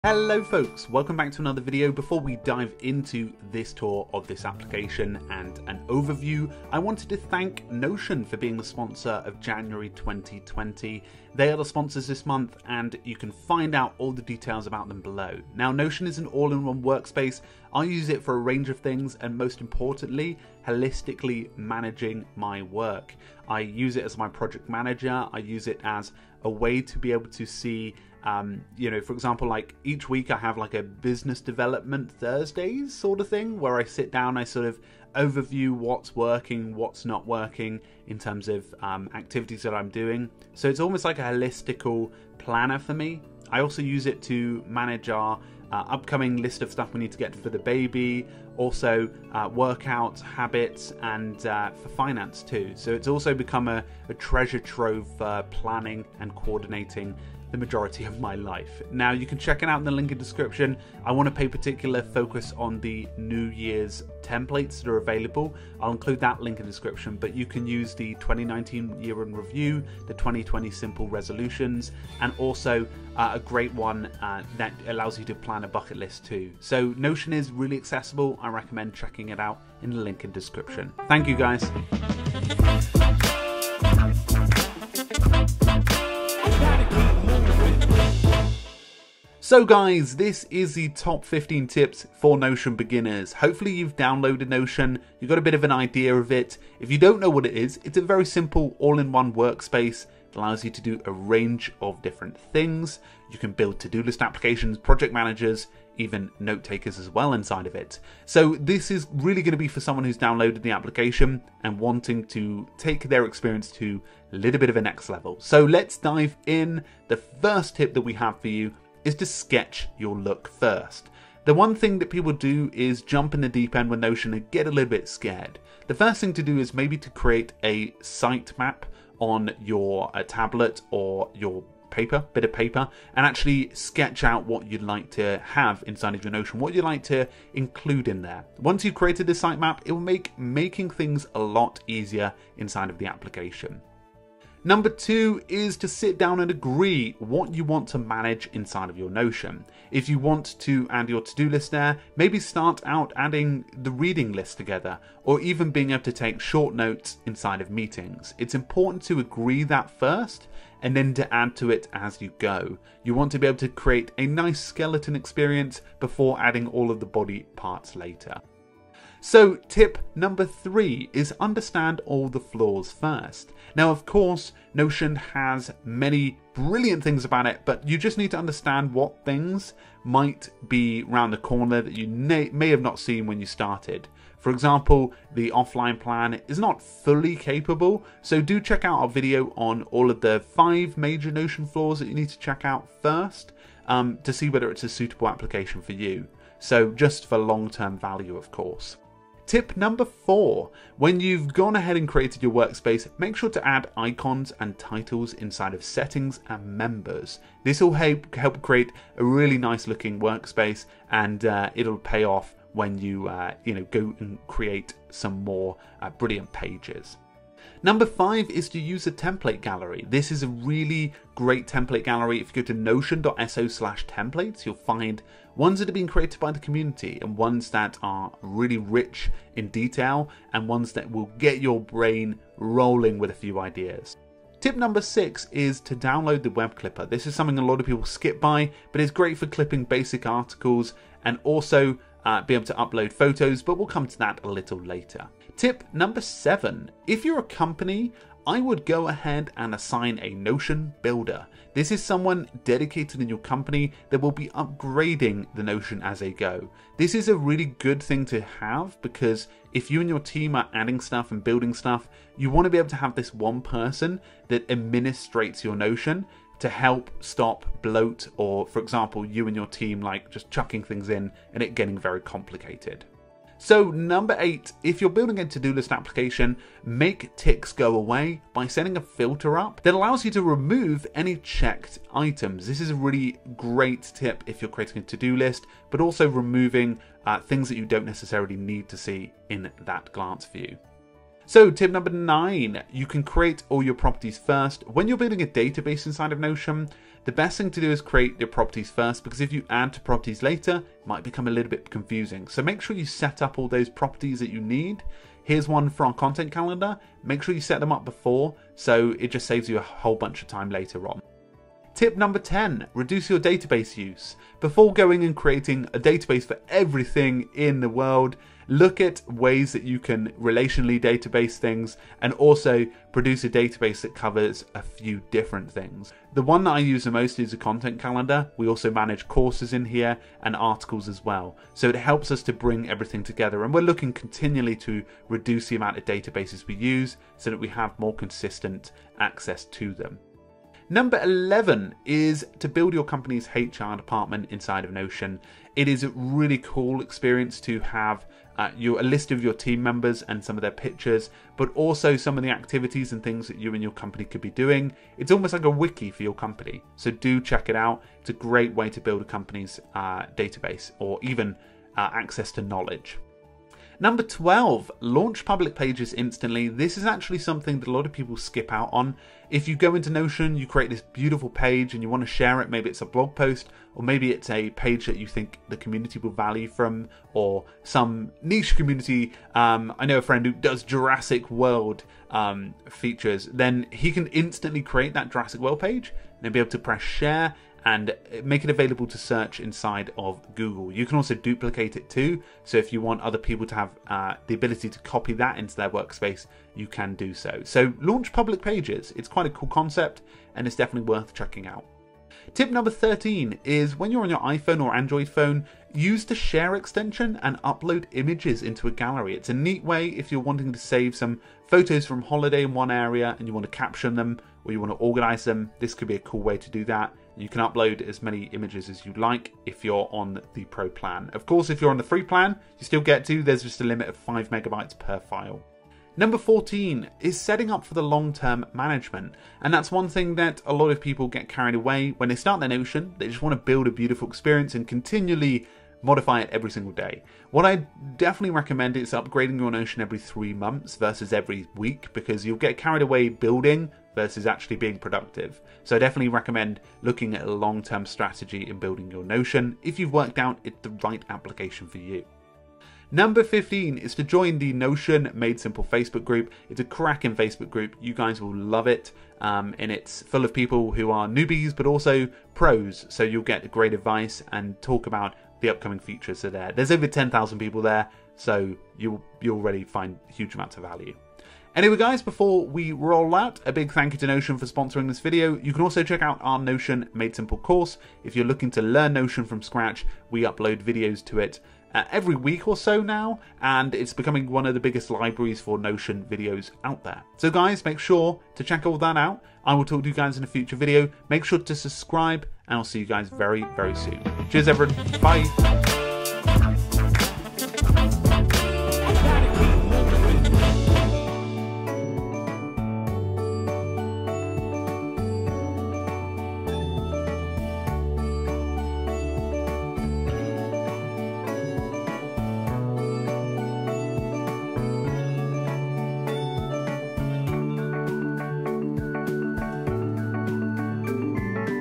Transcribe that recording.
Hello folks, welcome back to another video. Before we dive into this tour of this application and an overview, I wanted to thank Notion for being the sponsor of January 2020. They are the sponsors this month and you can find out all the details about them below. Now, Notion is an all-in-one workspace. I use it for a range of things and most importantly, holistically managing my work. I use it as my project manager. I use it as a way to be able to see for example, like each week I have like a business development Thursdays sort of thing where I sit down, I sort of overview what's working, what's not working in terms of activities that I'm doing. So it's almost like a holistical planner for me. I also use it to manage our upcoming list of stuff we need to get for the baby, also workout habits, and for finance too. So it's also become a treasure trove for planning and coordinating the majority of my life. Now you can check it out in the link in the description. I want to pay particular focus on the New Year's templates that are available. I'll include that link in the description, but you can use the 2019 year in review, the 2020 simple resolutions, and also a great one that allows you to plan a bucket list too. So Notion is really accessible. I recommend checking it out in the link in the description. Thank you guys. So guys, this is the top 15 tips for Notion beginners. Hopefully you've downloaded Notion, you've got a bit of an idea of it. If you don't know what it is, it's a very simple all-in-one workspace. It allows you to do a range of different things. You can build to-do list applications, project managers, even note takers as well inside of it. So this is really going to be for someone who's downloaded the application and wanting to take their experience to a little bit of a next level. So let's dive in. The first tip that we have for you is to sketch your look first. The one thing that people do is jump in the deep end with Notion and get a little bit scared. The first thing to do is maybe to create a sitemap on your tablet or your bit of paper, and actually sketch out what you'd like to have inside of your Notion, what you'd like to include in there. Once you've created the sitemap, it will make making things a lot easier inside of the application. Number 2 is to sit down and agree what you want to manage inside of your Notion. If you want to add your to-do list there, maybe start out adding the reading list together, or even being able to take short notes inside of meetings. It's important to agree that first, and then to add to it as you go. You want to be able to create a nice skeleton experience before adding all of the body parts later. So tip number 3 is understand all the flaws first. Now, of course, Notion has many brilliant things about it, but you just need to understand what things might be around the corner that you may have not seen when you started. For example, the offline plan is not fully capable, so do check out our video on all of the 5 major Notion flaws that you need to check out first to see whether it's a suitable application for you. So just for long-term value, of course. Tip number 4, when you've gone ahead and created your workspace, make sure to add icons and titles inside of settings and members. This will help create a really nice looking workspace, and it'll pay off when you go and create some more brilliant pages. Number 5 is to use a template gallery. This is a really great template gallery. If you go to notion.so/templates, you'll find ones that have been created by the community and ones that are really rich in detail and ones that will get your brain rolling with a few ideas. Tip number 6 is to download the web clipper. This is something a lot of people skip by, but it's great for clipping basic articles and also be able to upload photos, but we'll come to that a little later. Tip number 7, if you're a company, I would go ahead and assign a Notion builder. This is someone dedicated in your company that will be upgrading the Notion as they go. This is a really good thing to have because if you and your team are adding stuff and building stuff, you want to be able to have this one person that administrates your Notion to help stop bloat, or for example, you and your team like just chucking things in and it getting very complicated. So number 8, if you're building a to-do list application, make ticks go away by setting a filter up that allows you to remove any checked items. This is a really great tip if you're creating a to-do list, but also removing things that you don't necessarily need to see in that glance view. So tip number 9, you can create all your properties first. When you're building a database inside of Notion, the best thing to do is create your properties first, because if you add to properties later, it might become a little bit confusing. So make sure you set up all those properties that you need. Here's one for our content calendar. Make sure you set them up before, so it just saves you a whole bunch of time later on. Tip number 10, reduce your database use. Before going and creating a database for everything in the world, look at ways that you can relationally database things and also produce a database that covers a few different things. The one that I use the most is a content calendar. We also manage courses in here and articles as well. So it helps us to bring everything together, and we're looking continually to reduce the amount of databases we use so that we have more consistent access to them. Number 11 is to build your company's HR department inside of Notion. It is a really cool experience to have a list of your team members and some of their pictures, but also some of the activities and things that you and your company could be doing. It's almost like a wiki for your company. So do check it out. It's a great way to build a company's database, or even access to knowledge. Number 12, launch public pages instantly. This is actually something that a lot of people skip out on. If you go into Notion, you create this beautiful page and you want to share it, maybe it's a blog post, or maybe it's a page that you think the community will value from, or some niche community. I know a friend who does Jurassic World features. Then he can instantly create that Jurassic World page and then be able to press share and make it available to search inside of Google. You can also duplicate it too, so if you want other people to have the ability to copy that into their workspace, you can do so. So launch public pages. It's quite a cool concept, and it's definitely worth checking out. Tip number 13 is when you're on your iPhone or Android phone, use the share extension and upload images into a gallery. It's a neat way if you're wanting to save some photos from holiday in one area and you want to caption them, or you want to organize them. This could be a cool way to do that. You can upload as many images as you like if you're on the Pro plan. Of course, if you're on the free plan, you still get to. There's just a limit of 5 megabytes per file. Number 14 is setting up for the long-term management. And that's one thing that a lot of people get carried away when they start their Notion. They just want to build a beautiful experience and continually modify it every single day. What I definitely recommend is upgrading your Notion every 3 months versus every week, because you'll get carried away building versus actually being productive. So I definitely recommend looking at a long-term strategy in building your Notion if you've worked out it's the right application for you. Number 15 is to join the Notion Made Simple Facebook group. It's a cracking Facebook group. You guys will love it. And it's full of people who are newbies, but also pros. So you'll get great advice and talk about the upcoming features that are there. There's over 10,000 people there, so you'll already find huge amounts of value. Anyway guys, before we roll out, a big thank you to Notion for sponsoring this video. You can also check out our Notion Made Simple course. If you're looking to learn Notion from scratch, we upload videos to it every week or so now, and it's becoming one of the biggest libraries for Notion videos out there. So guys, make sure to check all that out. I will talk to you guys in a future video. Make sure to subscribe, and I'll see you guys very, very soon. Cheers everyone. Bye.